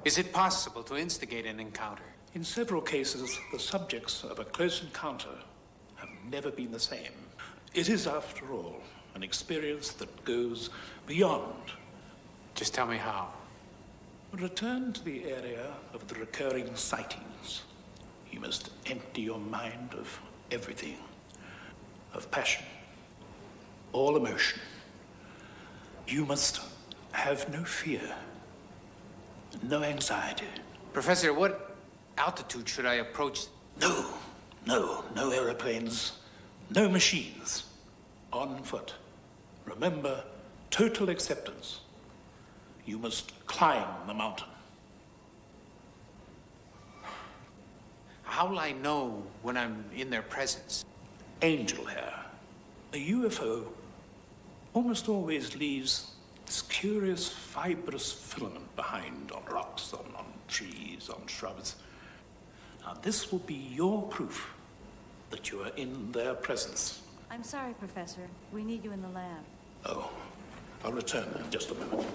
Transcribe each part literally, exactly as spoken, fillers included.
Is it possible to instigate an encounter? In several cases, the subjects of a close encounter have never been the same. It is, after all, an experience that goes beyond. Just tell me how. Return to the area of the recurring sightings. You must empty your mind of everything, of passion, all emotion. You must have no fear, no anxiety. Professor, what altitude should I approach? No, no, no aeroplanes, no machines. On foot. Remember, total acceptance. You must climb the mountain. How will I know when I'm in their presence? Angel hair. A U F O almost always leaves this curious fibrous filament behind on rocks, on, on trees, on shrubs. Now, this will be your proof that you are in their presence. I'm sorry, Professor. We need you in the lab. Oh, I'll return in just a minute.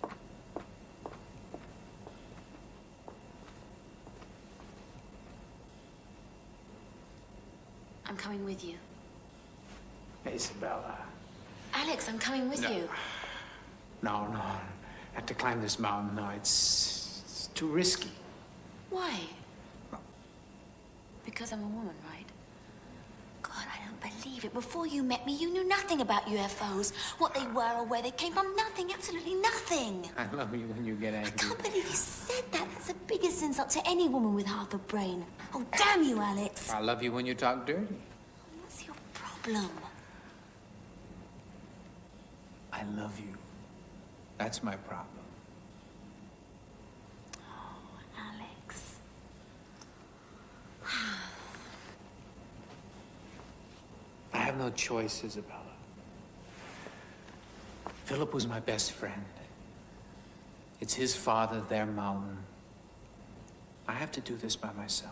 I'm coming with you. Isabella. Alex, I'm coming with no. you. No, no. I have to climb this mountain. No, it's, it's too risky. Why? Because I'm a woman, right? God, I don't believe it. Before you met me, you knew nothing about U F Os, what they were or where they came from. Nothing, absolutely nothing. I love you when you get angry. I can't believe you said that. That's the biggest insult to any woman with half a brain. Oh, damn you, Alex. I love you when you talk dirty. What's your problem? I love you. That's my problem. Oh, Alex. I have no choice, Isabella. Philip was my best friend. It's his father, their mountain. I have to do this by myself.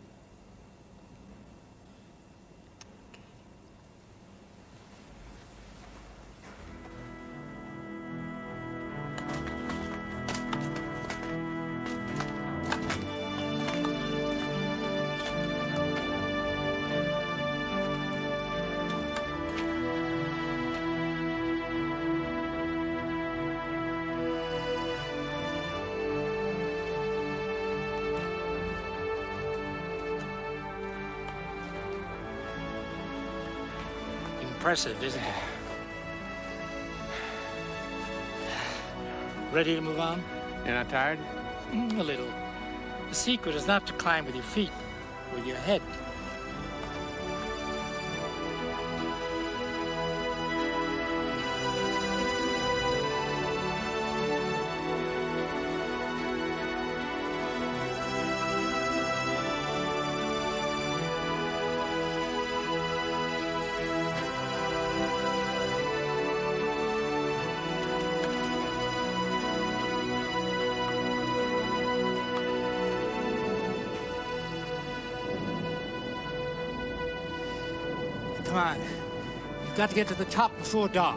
Impressive, isn't it? Ready to move on? You're not tired? Mm, a little. The secret is not to climb with your feet, with your head. Come on. You've got to get to the top before dark.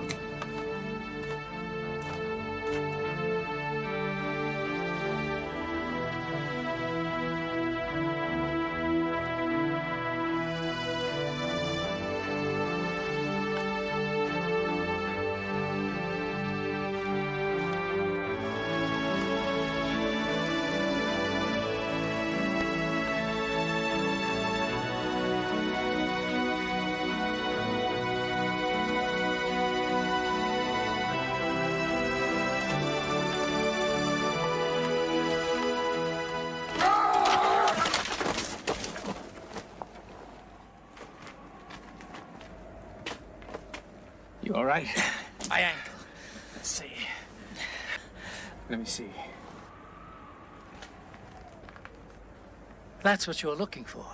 You all right? My ankle. Let's see. Let me see. That's what you're looking for.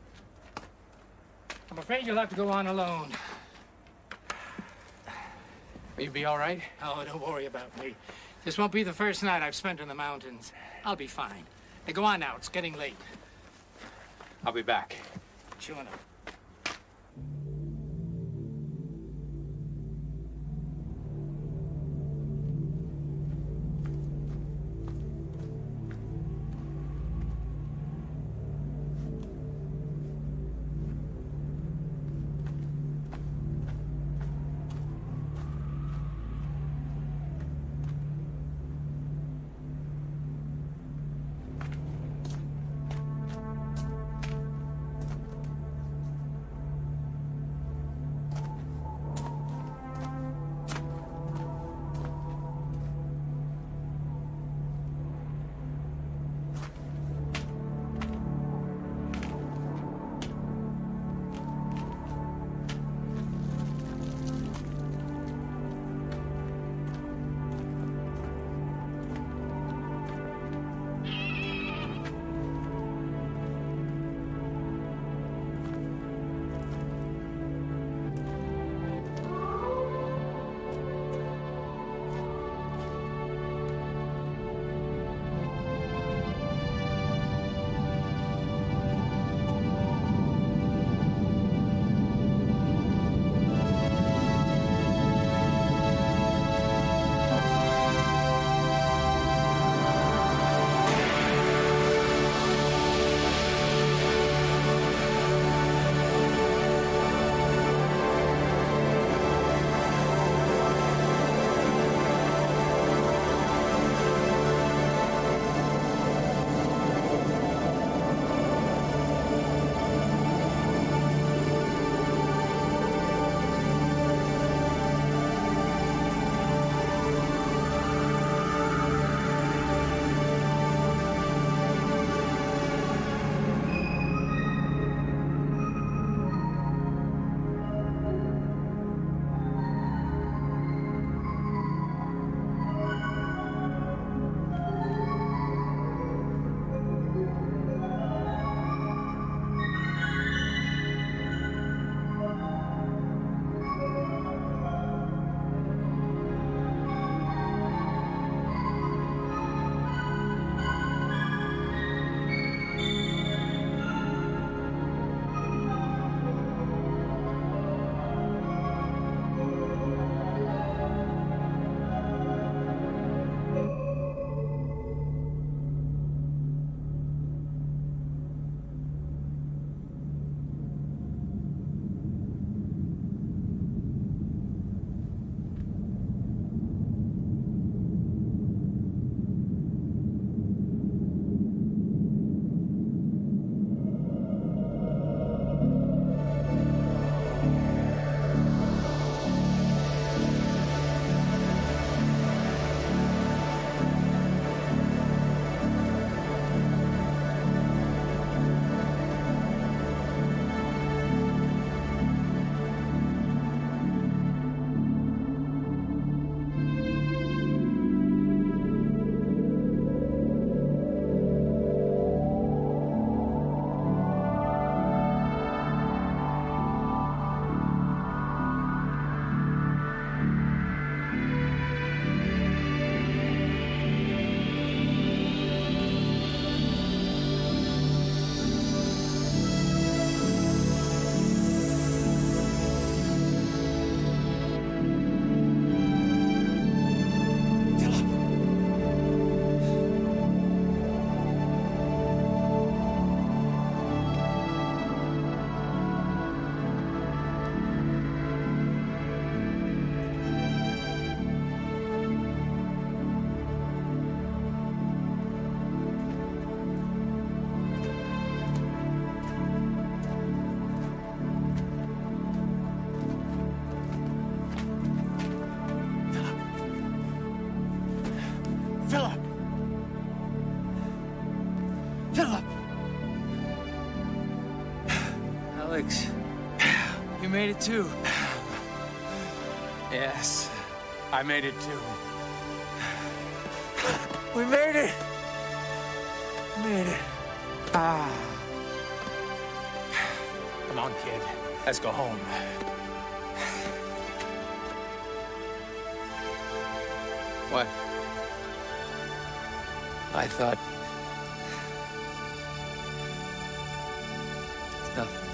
I'm afraid you'll have to go on alone. Will you be all right? Oh, don't worry about me. This won't be the first night I've spent in the mountains. I'll be fine. Hey, go on now. It's getting late. I'll be back. Sure enough. Alex, you made it too. Yes, I made it too. We made it! We made it. Ah. Come on, kid. Let's go home. What? I thought... It's nothing.